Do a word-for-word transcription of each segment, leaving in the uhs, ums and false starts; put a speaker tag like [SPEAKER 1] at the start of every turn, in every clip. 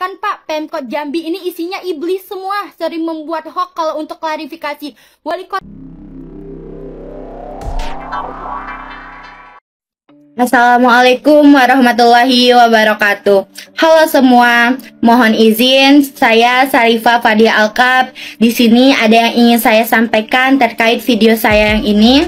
[SPEAKER 1] Kan Pak, Pemkot Jambi ini isinya iblis semua, sering membuat hoax kalau untuk klarifikasi. Wali kota
[SPEAKER 2] Assalamualaikum warahmatullahi wabarakatuh. Halo semua, mohon izin, saya Sarifah Fadia Alkab. Di sini ada yang ingin saya sampaikan terkait video saya yang ini.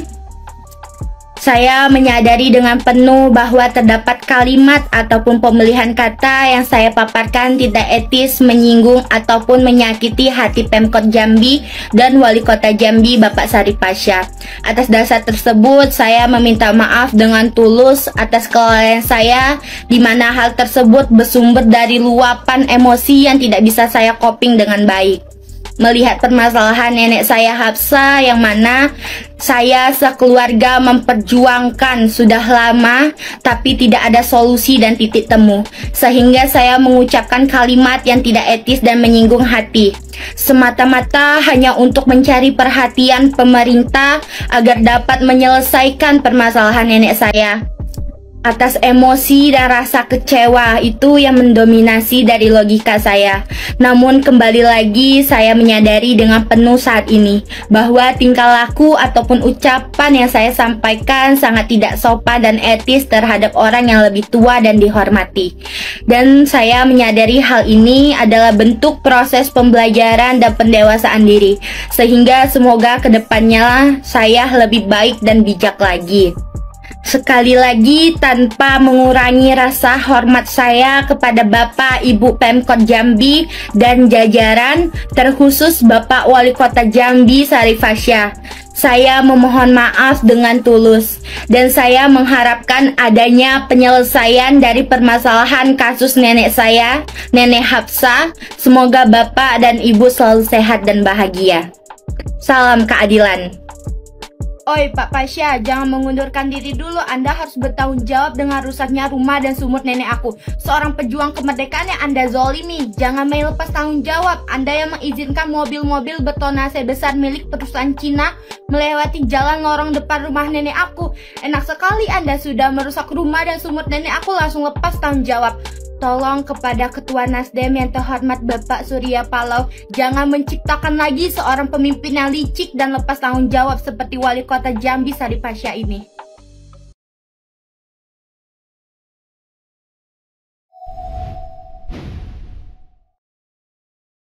[SPEAKER 2] Saya menyadari dengan penuh bahwa terdapat kalimat ataupun pemilihan kata yang saya paparkan tidak etis, menyinggung ataupun menyakiti hati Pemkot Jambi dan Wali Kota Jambi Bapak Syarif Pasha. Atas dasar tersebut, saya meminta maaf dengan tulus atas kelalaian saya, di mana hal tersebut bersumber dari luapan emosi yang tidak bisa saya coping dengan baik. Melihat permasalahan nenek saya Hapsa yang mana saya sekeluarga memperjuangkan sudah lama tapi tidak ada solusi dan titik temu, sehingga saya mengucapkan kalimat yang tidak etis dan menyinggung hati, semata-mata hanya untuk mencari perhatian pemerintah agar dapat menyelesaikan permasalahan nenek saya. Atas emosi dan rasa kecewa itu yang mendominasi dari logika saya. Namun kembali lagi saya menyadari dengan penuh saat ini bahwa tingkah laku ataupun ucapan yang saya sampaikan sangat tidak sopan dan etis terhadap orang yang lebih tua dan dihormati. Dan saya menyadari hal ini adalah bentuk proses pembelajaran dan pendewasaan diri, sehingga semoga kedepannya saya lebih baik dan bijak lagi. Sekali lagi, tanpa mengurangi rasa hormat saya kepada Bapak Ibu Pemkot Jambi dan jajaran, terkhusus Bapak Wali Kota Jambi Syarif Pasha, saya memohon maaf dengan tulus, dan saya mengharapkan adanya penyelesaian dari permasalahan kasus nenek saya, Nenek Hapsa. Semoga Bapak dan Ibu selalu sehat dan bahagia. Salam keadilan.
[SPEAKER 1] Oi Pak Pasha, jangan mengundurkan diri dulu. Anda harus bertanggung jawab dengan rusaknya rumah dan sumur nenek aku. Seorang pejuang kemerdekaan yang Anda zolimi. Jangan main lepas tanggung jawab. Anda yang mengizinkan mobil-mobil bertonase besar milik perusahaan Cina melewati jalan lorong depan rumah nenek aku. Enak sekali Anda sudah merusak rumah dan sumur nenek aku, langsung lepas tanggung jawab. Tolong kepada Ketua Nasdem yang terhormat Bapak Surya Paloh, jangan menciptakan lagi seorang pemimpin yang licik dan lepas tanggung jawab seperti Wali Kota Jambi Syarif Pasha ini.